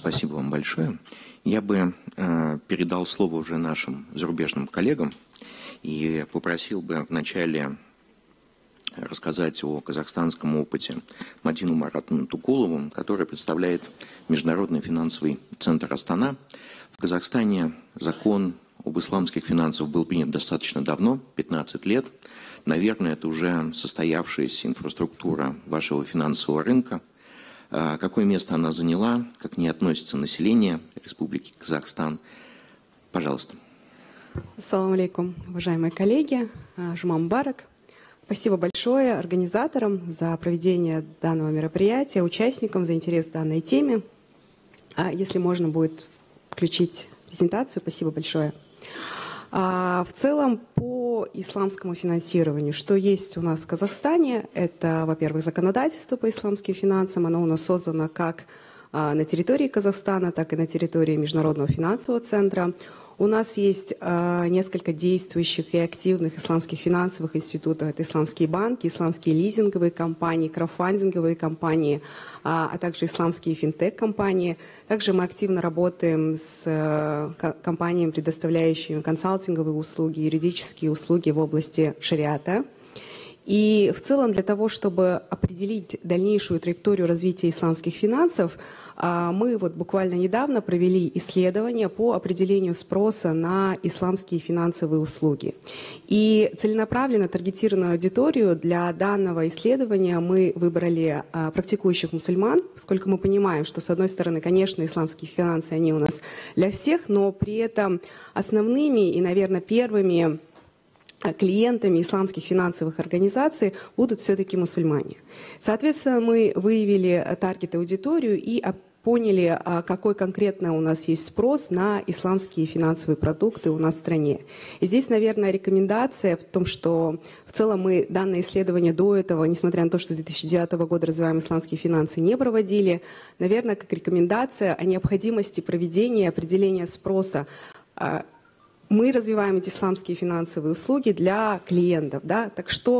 Спасибо вам большое. Я бы передал слово уже нашим зарубежным коллегам и попросил бы вначале рассказать о казахстанском опыте Мадину Маратовну Тукулову, которая представляет Международный финансовый центр Астана. В Казахстане закон об исламских финансах был принят достаточно давно, 15 лет. Наверное, это уже состоявшаяся инфраструктура вашего финансового рынка. Какое место она заняла, как к ней относится население Республики Казахстан? Пожалуйста. Ассаламу алейкум, уважаемые коллеги, Жума Мубарак. Спасибо большое организаторам за проведение данного мероприятия, участникам за интерес к данной теме. Если можно будет включить презентацию, спасибо большое. В целом, по исламскому финансированию, что есть у нас в Казахстане, это, во-первых, законодательство по исламским финансам, оно у нас создано как на территории Казахстана, так и на территории Международного финансового центра. У нас есть несколько действующих и активных исламских финансовых институтов. Это исламские банки, исламские лизинговые компании, краудфандинговые компании, а также исламские финтех-компании. Также мы активно работаем с компаниями, предоставляющими консалтинговые услуги, юридические услуги в области шариата. И в целом для того, чтобы определить дальнейшую траекторию развития исламских финансов, мы вот буквально недавно провели исследование по определению спроса на исламские финансовые услуги. И целенаправленно таргетированную аудиторию для данного исследования мы выбрали практикующих мусульман, поскольку мы понимаем, что, с одной стороны, конечно, исламские финансы, они у нас для всех, но при этом основными и, наверное, первыми клиентами исламских финансовых организаций будут все-таки мусульмане. Соответственно, мы выявили таргет-аудиторию и поняли, какой конкретно у нас есть спрос на исламские финансовые продукты у нас в стране. И здесь, наверное, рекомендация в том, что в целом мы данное исследование до этого, несмотря на то, что с 2009 года развиваем исламские финансы, не проводили, наверное, как рекомендация о необходимости проведения определения спроса. Мы развиваем эти исламские финансовые услуги для клиентов. Да? Так что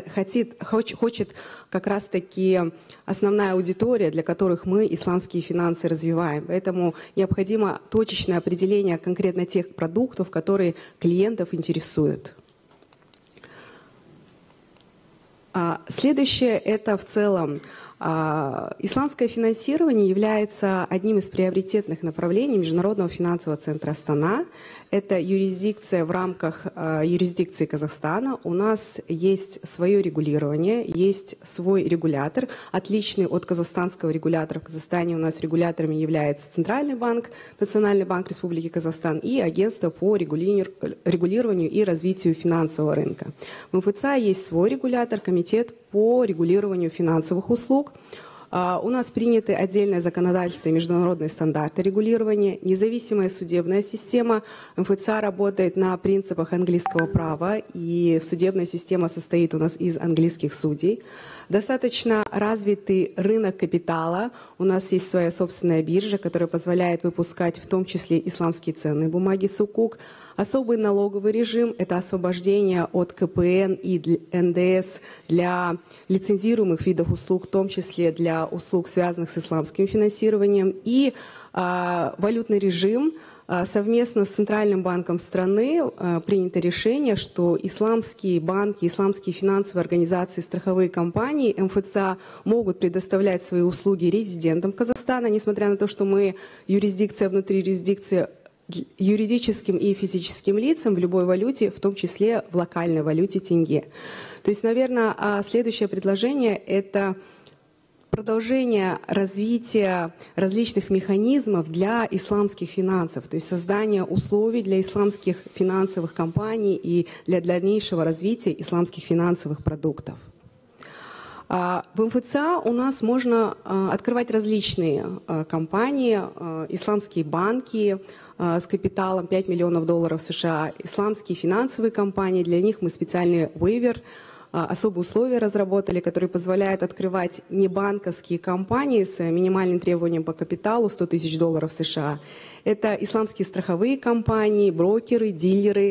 хочет как раз-таки основная аудитория, для которых мы исламские финансы развиваем. Поэтому необходимо точечное определение конкретно тех продуктов, которые клиентов интересуют. Следующее – это в целом исламское финансирование является одним из приоритетных направлений Международного финансового центра Астана. Это юрисдикция в рамках юрисдикции Казахстана. У нас есть свое регулирование, есть свой регулятор, отличный от казахстанского регулятора. В Казахстане у нас регуляторами является Центральный банк, Национальный банк Республики Казахстан и Агентство по регулированию и развитию финансового рынка. В МФЦ есть свой регулятор, Комитет по регулированию финансовых услуг. У нас приняты отдельное законодательство и международные стандарты регулирования, независимая судебная система. МФЦ работает на принципах английского права, и судебная система состоит у нас из английских судей. Достаточно развитый рынок капитала. У нас есть своя собственная биржа, которая позволяет выпускать в том числе исламские ценные бумаги СУКУК. Особый налоговый режим – это освобождение от КПН и НДС для лицензируемых видов услуг, в том числе для услуг, связанных с исламским финансированием. И валютный режим. Совместно с Центральным банком страны принято решение, что исламские банки, исламские финансовые организации, страховые компании МФЦ могут предоставлять свои услуги резидентам Казахстана, несмотря на то, что мы юрисдикция внутри юрисдикции, юридическим и физическим лицам в любой валюте, в том числе в локальной валюте тенге. То есть, наверное, следующее предложение – это продолжение развития различных механизмов для исламских финансов, то есть создание условий для исламских финансовых компаний и для дальнейшего развития исламских финансовых продуктов. В МФЦ у нас можно открывать различные компании, исламские банки с капиталом $5 миллионов США, исламские финансовые компании, для них мы специальный вейвер, особые условия разработали, которые позволяют открывать небанковские компании с минимальным требованием по капиталу $100 тысяч США. Это исламские страховые компании, брокеры, дилеры.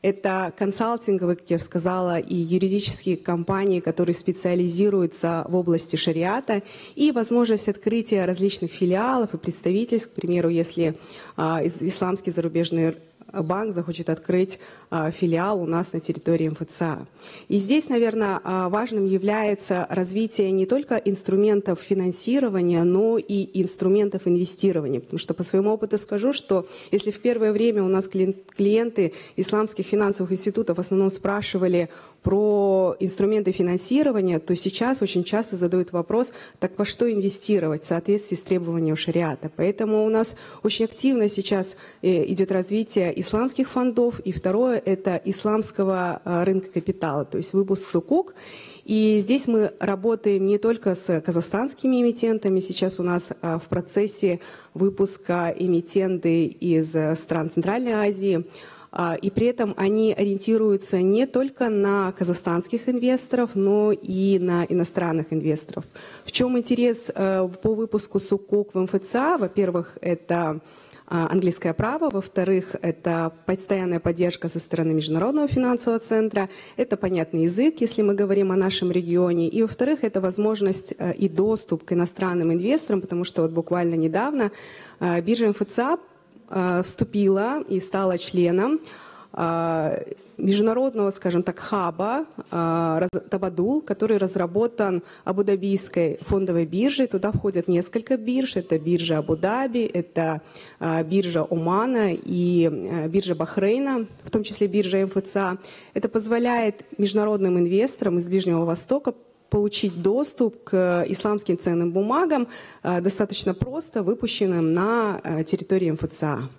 Это консалтинговые, как я сказала, и юридические компании, которые специализируются в области шариата, и возможность открытия различных филиалов и представительств. К примеру, если исламский зарубежный банк захочет открыть филиал у нас на территории МФЦА. И здесь, наверное, важным является развитие не только инструментов финансирования, но и инструментов инвестирования. Потому что по своему опыту скажу, что если в первое время у нас клиенты исламских финансовых институтов в основном спрашивали про инструменты финансирования, то сейчас очень часто задают вопрос, так во что инвестировать в соответствии с требованиями шариата. Поэтому у нас очень активно сейчас идет развитие исламских фондов, и второе – это исламского рынка капитала, то есть выпуск сукук. И здесь мы работаем не только с казахстанскими эмитентами, сейчас у нас в процессе выпуска эмитенты из стран Центральной Азии, и при этом они ориентируются не только на казахстанских инвесторов, но и на иностранных инвесторов. В чем интерес по выпуску сукук в МФЦА? Во-первых, это английское право, во-вторых, это постоянная поддержка со стороны Международного финансового центра, это понятный язык, если мы говорим о нашем регионе, и, во-вторых, это возможность и доступ к иностранным инвесторам, потому что вот буквально недавно биржа МФЦА вступила и стала членом международного, скажем так, хаба Табадул, который разработан Абу-Дабийской фондовой биржей. Туда входят несколько бирж. Это биржа Абу-Даби, это биржа Омана и биржа Бахрейна, в том числе биржа МФЦА. Это позволяет международным инвесторам из Ближнего Востока получить доступ к исламским ценным бумагам достаточно просто, выпущенным на территории МФЦА.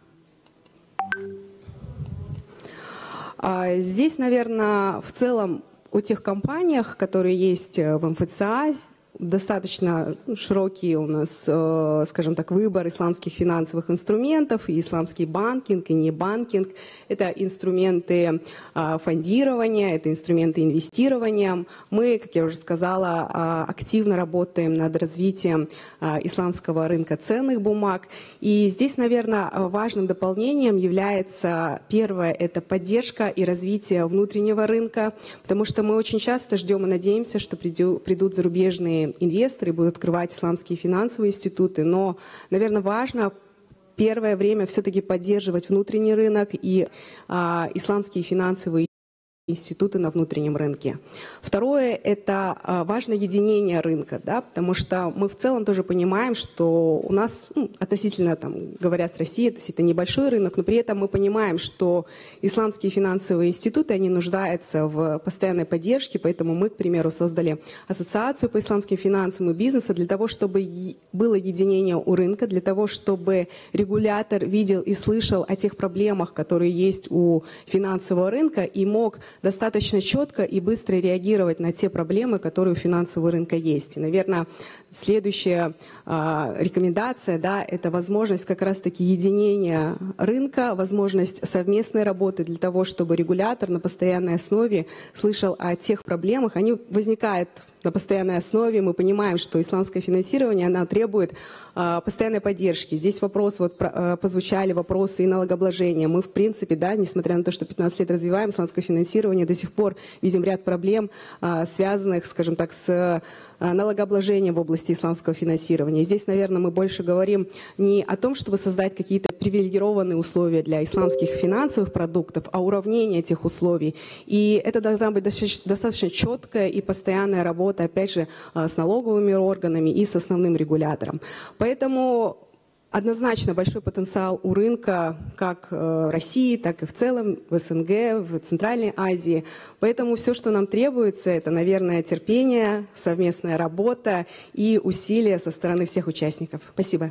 Здесь, наверное, в целом о тех компаниях, которые есть в МФЦА, достаточно широкий у нас, скажем так, выбор исламских финансовых инструментов, и исламский банкинг, и не банкинг. Это инструменты фондирования, это инструменты инвестирования. Мы, как я уже сказала, активно работаем над развитием исламского рынка ценных бумаг. И здесь, наверное, важным дополнением является, первое, это поддержка и развитие внутреннего рынка, потому что мы очень часто ждем и надеемся, что придут зарубежные инвесторы, будут открывать исламские финансовые институты, но, наверное, важно первое время все-таки поддерживать внутренний рынок и исламские финансовые институты на внутреннем рынке. Второе – это важное единение рынка, да, потому что мы в целом тоже понимаем, что у нас относительно, говорят, с Россией, это небольшой рынок, но при этом мы понимаем, что исламские финансовые институты, они нуждаются в постоянной поддержке, поэтому мы, к примеру, создали ассоциацию по исламским финансам и бизнесу для того, чтобы было единение у рынка, для того, чтобы регулятор видел и слышал о тех проблемах, которые есть у финансового рынка, и мог достаточно четко и быстро реагировать на те проблемы, которые у финансового рынка есть. И, наверное, следующая рекомендация, да, это возможность как раз-таки единения рынка, возможность совместной работы для того, чтобы регулятор на постоянной основе слышал о тех проблемах. Они возникают на постоянной основе. Мы понимаем, что исламское финансирование, оно требует постоянной поддержки. Здесь вопрос, позвучали вопросы и налогообложения. Мы, в принципе, да, несмотря на то, что 15 лет развиваем исламское финансирование, до сих пор видим ряд проблем, связанных, скажем так, с налогообложением в области исламского финансирования. Здесь, наверное, мы больше говорим не о том, чтобы создать какие-то привилегированные условия для исламских финансовых продуктов, а уравнение этих условий. И это должна быть достаточно четкая и постоянная работа, опять же, с налоговыми органами и с основным регулятором. Поэтому однозначно большой потенциал у рынка как в России, так и в целом в СНГ, в Центральной Азии. Поэтому все, что нам требуется, это, наверное, терпение, совместная работа и усилия со стороны всех участников. Спасибо.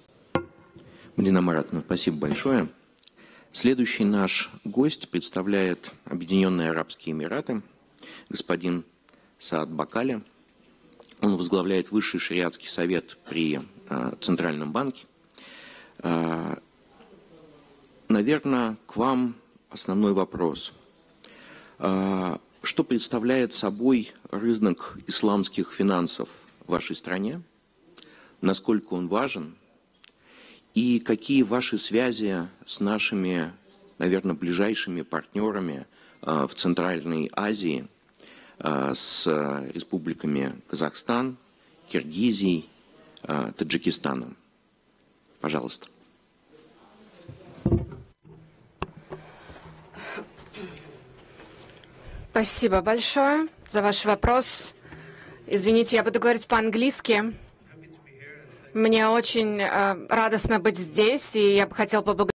Мадина Маратовна, спасибо большое. Следующий наш гость представляет Объединенные Арабские Эмираты, господин Саад Бакали. Он возглавляет Высший шариатский совет при Центральном банке. Наверное, к вам основной вопрос. Что представляет собой рынок исламских финансов в вашей стране? Насколько он важен? И какие ваши связи с нашими наверное, ближайшими партнерами в Центральной Азии с республиками Казахстан, Киргизией, Таджикистаном. Пожалуйста. Спасибо большое за ваш вопрос. Извините, я буду говорить по-английски. Мне очень радостно быть здесь, и я бы хотел поблагодарить